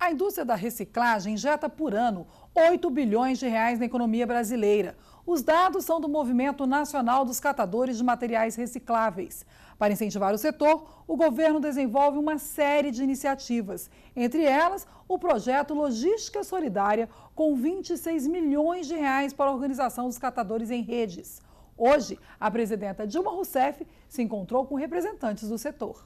A indústria da reciclagem injeta por ano 8 bilhões de reais na economia brasileira. Os dados são do Movimento Nacional dos Catadores de Materiais Recicláveis. Para incentivar o setor, o governo desenvolve uma série de iniciativas. Entre elas, o projeto Logística Solidária, com 26 milhões de reais para a organização dos catadores em redes. Hoje, a presidenta Dilma Rousseff se encontrou com representantes do setor.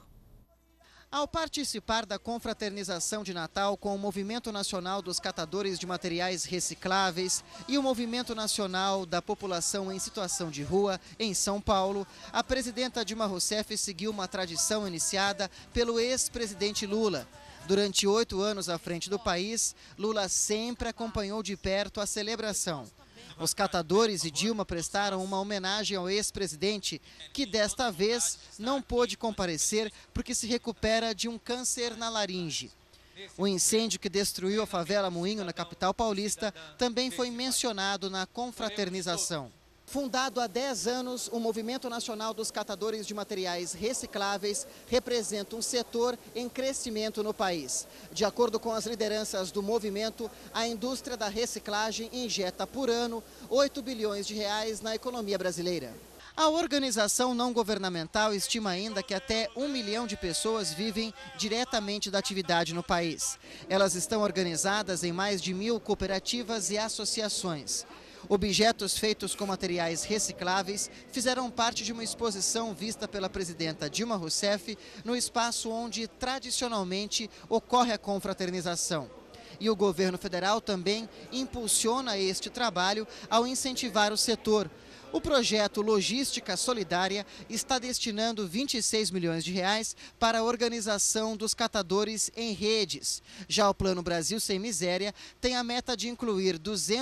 Ao participar da confraternização de Natal com o Movimento Nacional dos Catadores de Materiais Recicláveis e o Movimento Nacional da População em Situação de Rua, em São Paulo, a presidenta Dilma Rousseff seguiu uma tradição iniciada pelo ex-presidente Lula. Durante 8 anos à frente do país, Lula sempre acompanhou de perto a celebração. Os catadores e Dilma prestaram uma homenagem ao ex-presidente, que desta vez não pôde comparecer porque se recupera de um câncer na laringe. O incêndio que destruiu a favela Moinho, na capital paulista, também foi mencionado na confraternização. Fundado há 10 anos, o Movimento Nacional dos Catadores de Materiais Recicláveis representa um setor em crescimento no país. De acordo com as lideranças do movimento, a indústria da reciclagem injeta por ano 8 bilhões de reais na economia brasileira. A organização não governamental estima ainda que até 1 milhão de pessoas vivem diretamente da atividade no país. Elas estão organizadas em mais de 1.000 cooperativas e associações. Objetos feitos com materiais recicláveis fizeram parte de uma exposição vista pela presidenta Dilma Rousseff no espaço onde tradicionalmente ocorre a confraternização. E o governo federal também impulsiona este trabalho ao incentivar o setor. O projeto Logística Solidária está destinando 26 milhões de reais para a organização dos catadores em redes. Já o Plano Brasil Sem Miséria tem a meta de incluir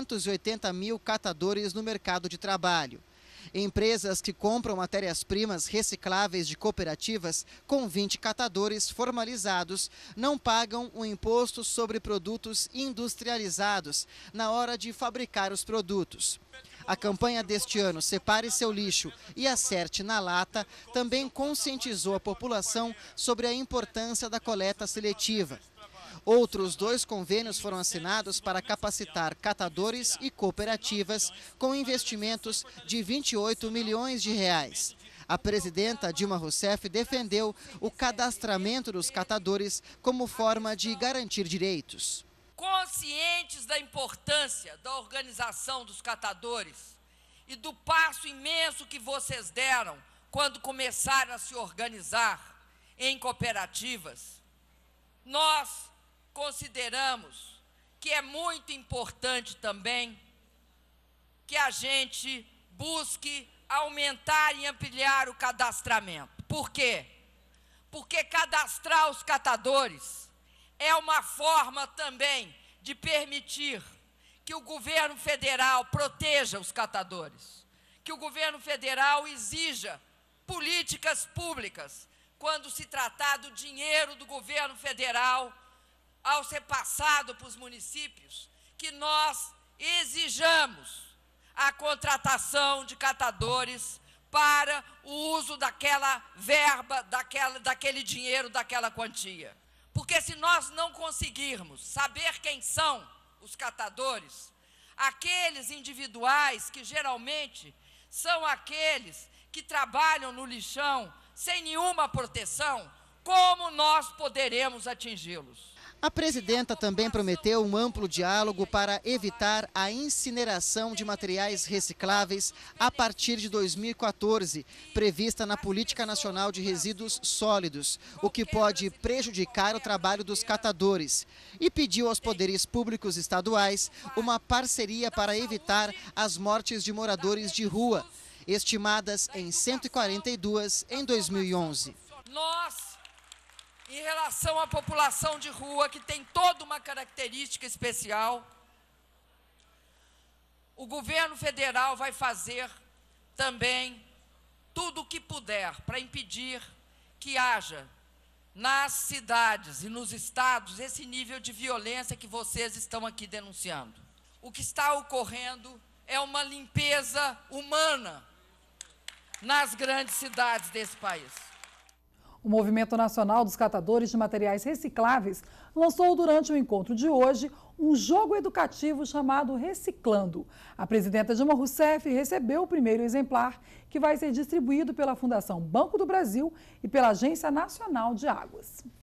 280 mil catadores no mercado de trabalho. Empresas que compram matérias-primas recicláveis de cooperativas com 20 catadores formalizados não pagam o imposto sobre produtos industrializados na hora de fabricar os produtos. A campanha deste ano, Separe Seu Lixo e Acerte na Lata, também conscientizou a população sobre a importância da coleta seletiva. Outros 2 convênios foram assinados para capacitar catadores e cooperativas com investimentos de 28 milhões de reais. A presidenta Dilma Rousseff defendeu o cadastramento dos catadores como forma de garantir direitos. Conscientes da importância da organização dos catadores e do passo imenso que vocês deram quando começaram a se organizar em cooperativas, nós consideramos que é muito importante também que a gente busque aumentar e ampliar o cadastramento. Por quê? Porque cadastrar os catadores é uma forma também de permitir que o governo federal proteja os catadores, que o governo federal exija políticas públicas quando se tratar do dinheiro do governo federal ao ser passado para os municípios, que nós exijamos a contratação de catadores para o uso daquela verba, daquele dinheiro, daquela quantia. Porque se nós não conseguirmos saber quem são os catadores, aqueles individuais que geralmente são aqueles que trabalham no lixão sem nenhuma proteção, como nós poderemos atingi-los? A presidenta também prometeu um amplo diálogo para evitar a incineração de materiais recicláveis a partir de 2014, prevista na Política Nacional de Resíduos Sólidos, o que pode prejudicar o trabalho dos catadores. E pediu aos poderes públicos estaduais uma parceria para evitar as mortes de moradores de rua, estimadas em 142 em 2011. Em relação à população de rua, que tem toda uma característica especial, o governo federal vai fazer também tudo o que puder para impedir que haja nas cidades e nos estados esse nível de violência que vocês estão aqui denunciando. O que está ocorrendo é uma limpeza humana nas grandes cidades desse país. O Movimento Nacional dos Catadores de Materiais Recicláveis lançou durante o encontro de hoje um jogo educativo chamado Reciclando. A presidenta Dilma Rousseff recebeu o primeiro exemplar, que vai ser distribuído pela Fundação Banco do Brasil e pela Agência Nacional de Águas.